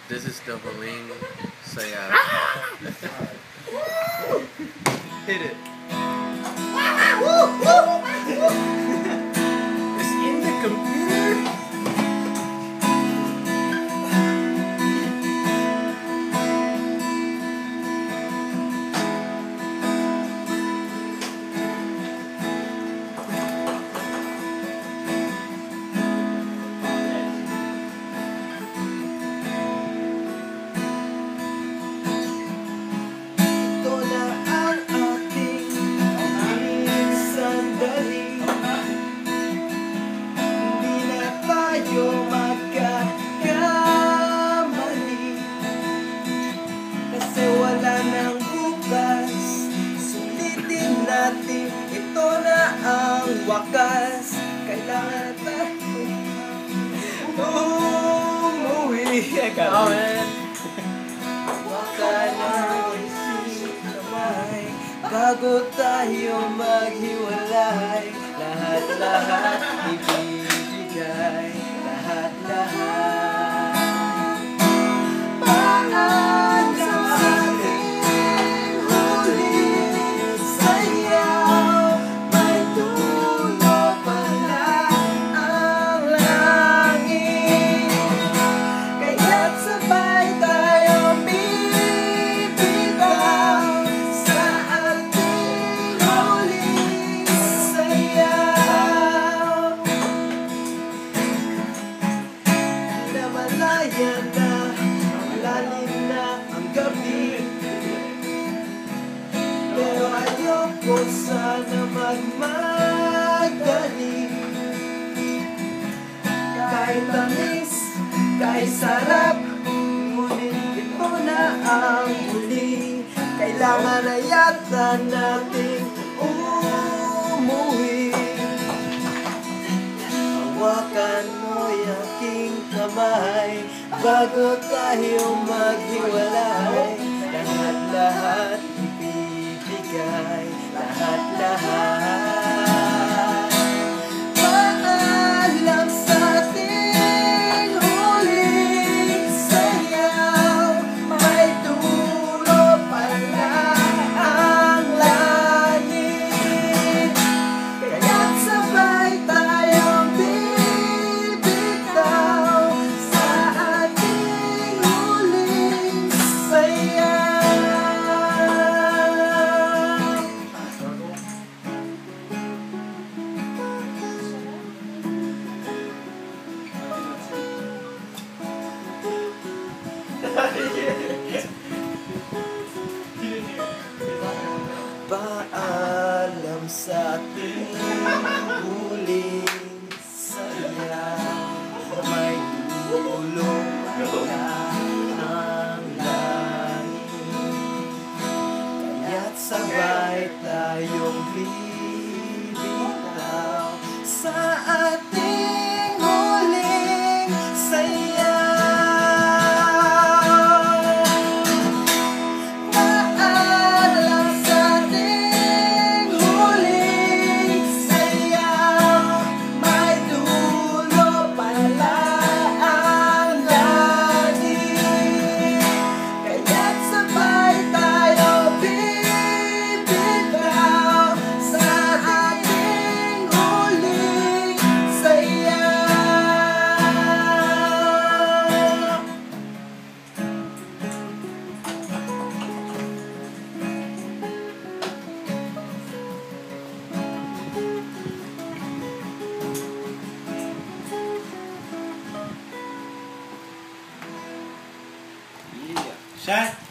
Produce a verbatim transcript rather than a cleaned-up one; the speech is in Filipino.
This is the Huling Sayaw. Hit it. It's in the computer. Ito na ang wakas. Kailangan tayo umuwi. Baka nang isip kamay bago tayo maghiwalay. Lahat-lahat ibibigay. Lahat-lahat. Pero ayoko sana magmadali. Kahit tamis, kahit sarap, ngunit ito na ang huli. Kailangan na yata natin umuwi. Hawakan mo'y aking kamay bago tayo maghiwalay. Lahat-lahat ibibigay. Lahat-lahat. Paalam sa ating huling sayaw. May dulo pala ang langit. Kaya't sabay tayong bibitaw sa ating huling sayaw. Paalam sa ating huling sayaw. May dulo pala ang langit. Kaya't sabay tayong bibitaw sa ating huling sayaw. Shut